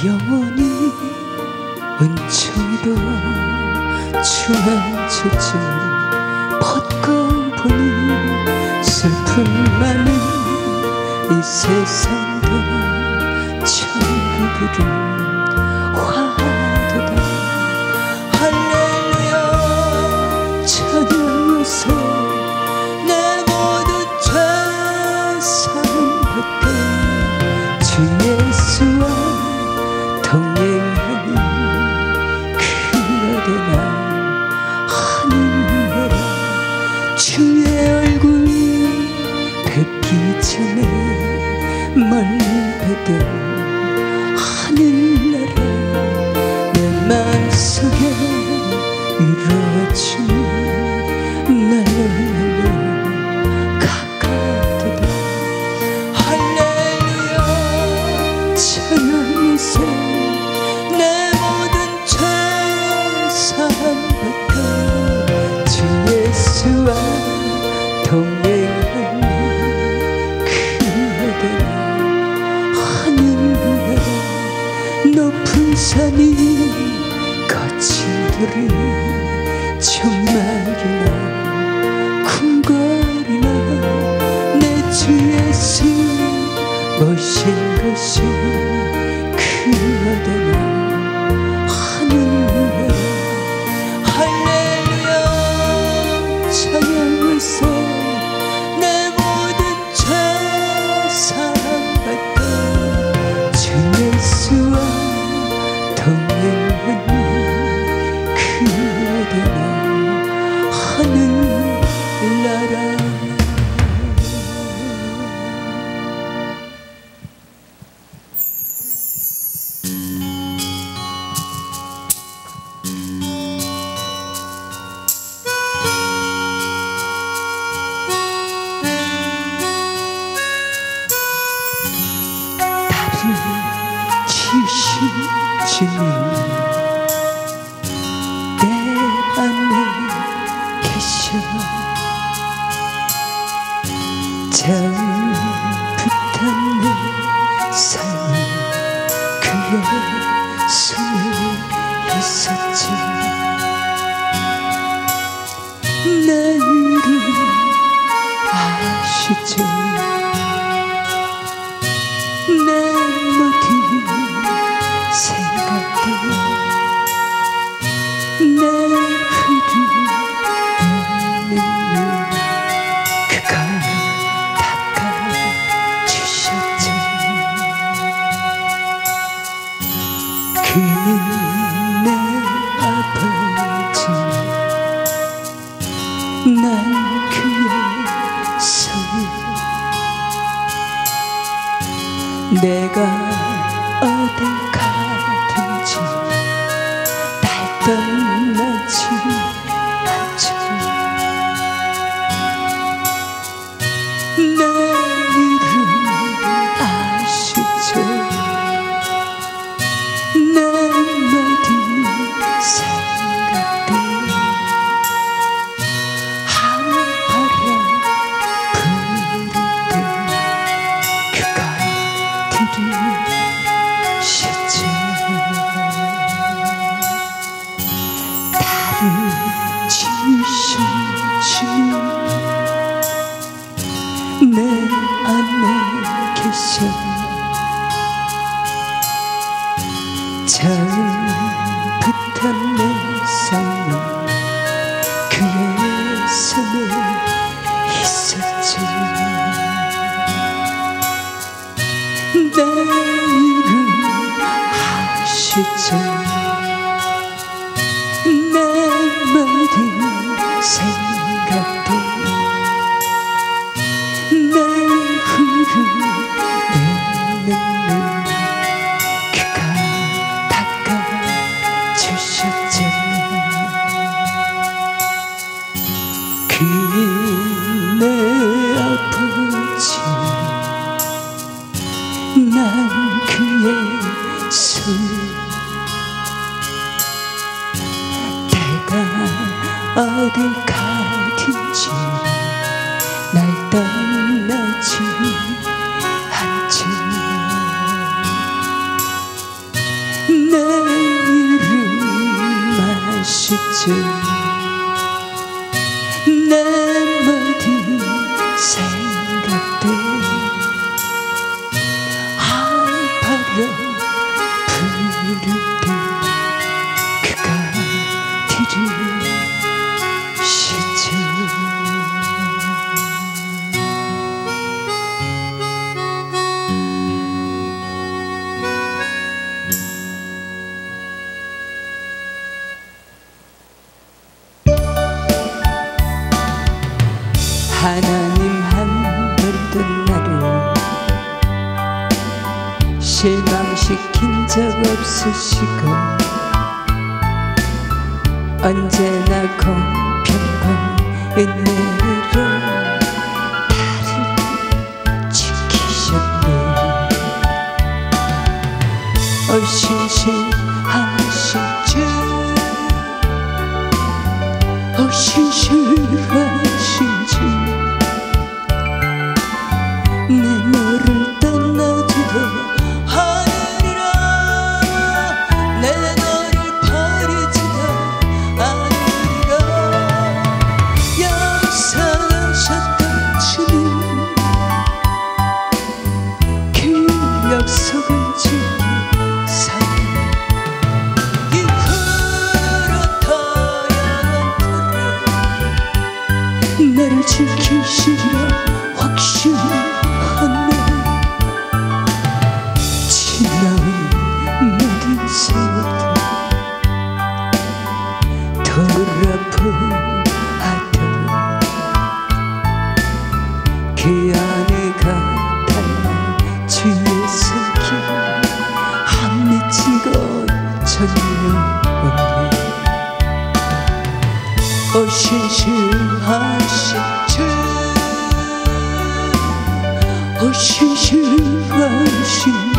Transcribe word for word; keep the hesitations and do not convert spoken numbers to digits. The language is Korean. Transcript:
영원히 은총으로 주안치지 벗고보니 슬픈 많은 이 세상도 천국으로 화도다. 할렐루야 찬양하세 내 모든 죄 사함받게 주 예수와 동행하니 그날에나 하늘나라 주의 얼굴 뵙기 전에 멀리 뵙던 하늘나라 내 마음속에 이루어지는 날로 가까워다. 할렐루야 찬양하세 내 모든 죄 사함받고 주 예수와 동행하니 그날에나 하늘나라 높은 산이 거친 돌이 정말이나 궁궐이나 내 주 예수 모신 것이 그날에나 하늘나라. 할렐루야 찬양하세 내 모든 죄 사함받고 주 예수와 동행하니 그날에나 하늘나라. 지신 주님 내 안에 계셔 처음부터 내 삶은 그의 손에 있었지. 내 이름 아시죠? 내 모든 생각도 내 흐르는 눈물 그가 닦아주셨지. 그는 내 아버지 난 그의 손 내가 어딜 가든지 날 떠나지 않죠. 내 이름 아시죠? 내 모든 생각들 한바람 부를 때 그가 들으셨지. 나를 지으신 주님 내 안에 계셔 처음부터 내 삶은 그의 손에 있었지. 내 이름 아시죠? 내 모든 생각들 내 흐르는 눈물 그가 닦아주셨지. 그는 내 아버지 난 그의 손 내가 어딜 가든지 날 떠나지 않지. 내 모든 생각들 바로 부를 때 그가 들으시죠. 하나님 한 번도 나를 실망시킨 적 없으시고 언제나 공평과 은혜로 나를 지키셨네. 오 신실하신 주, 오 신실하신 주, 내 너를 떠나주도 하느니라. 내 너를 버리지도 않으리라. 역사하셨던 주는 그 약속을 지사 이후로 더 영원토록 나를 지키시리라 확신하네. 지나온 모든 세월들 돌아보아도 그 안에 가득한 주의 손길 안 맺히고 전혀 없네. 오 신실하신 주, 오 신실하신